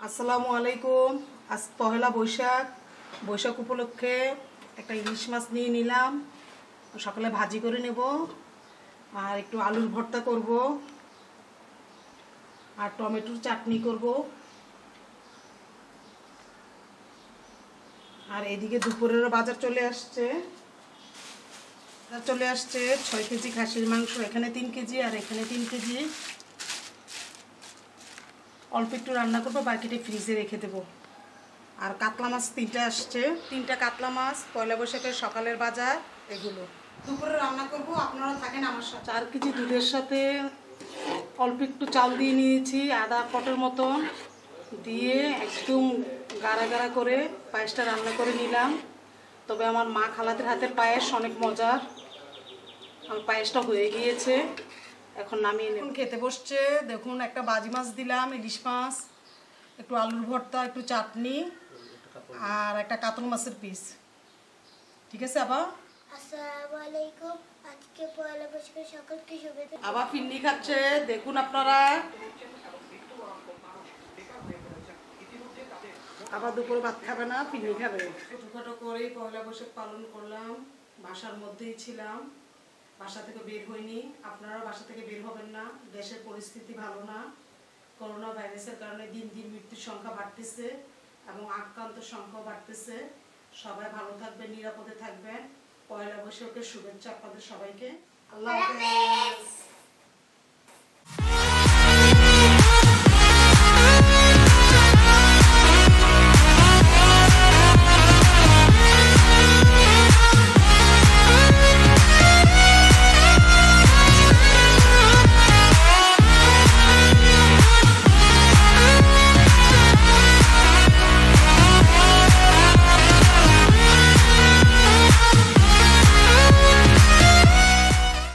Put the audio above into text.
আসসালামুয়ালাইকুম। আজ পহেলা বৈশাখ। বৈশাখ উপলক্ষে একটা ইলিশ মাছ নিয়ে নিলাম। সকালে ভাজি করে নেব, আর একটু আলুর ভর্তা করব, আর টমেটোর চাটনি করব। আর এদিকে দুপুরের বাজার চলে আসছে। 6 কেজি খাসির মাংস, এখানে 3 কেজি আর এখানে 3 কেজি। অল্প একটু রান্না করবো, বাকিটা ফ্রিজে রেখে দেবো। আর কাতলা মাছ 3টা আসছে, 3টা কাতলা মাছ, পয়লা বৈশাখের সকালের বাজার এগুলো। দুপুরে রান্না করব, আপনারা থাকেন আমার সাথে। 4 কেজি দুধের সাথে অল্প একটু চাল দিয়ে নিয়েছি, আধা পটের মতন দিয়ে একদম গাড়া গাড়া করে পায়েসটা রান্না করে নিলাম। তবে আমার মা খালাদের হাতের পায়েস অনেক মজার। আমার পায়েসটা হয়ে গিয়েছে, এখন নামিয়ে নেব। খেতে বসছে। দেখুন, একটা বাজি মাছ দিলাম, ইলিশ মাছ, একটু আলুর ভর্তা, একটু চাটনি, আর একটা কাতল মাছের পিস। ঠিক আছে আবা? আসসালামুয়ালাইকুম। আজকে পয়লা বৈশাখের সকলকে শুভেচ্ছা। আবা ফিন্নি খাচ্ছে, দেখুন আপনারা। আবার দুপুরে ভাত খাবে না, ফিন্নি খাবে। ছোটখাটো করেই পয়লা বৈশাখ পালন করলাম। বাসার মধ্যেই ছিলাম, বাসা থেকে বের হইনি। আপনারা বাসা থেকে বের হবেন না, দেশের পরিস্থিতি ভালো না। করোনা ভাইরাসের কারণে দিন দিন মৃত্যুর সংখ্যা বাড়তেছে এবং আক্রান্তের সংখ্যাও বাড়তেছে। সবাই ভালো থাকবেন, নিরাপদে থাকবেন। পয়লা বৈশাখের শুভেচ্ছা আপনাদের সবাইকে। আল্লাহ হাফেজ।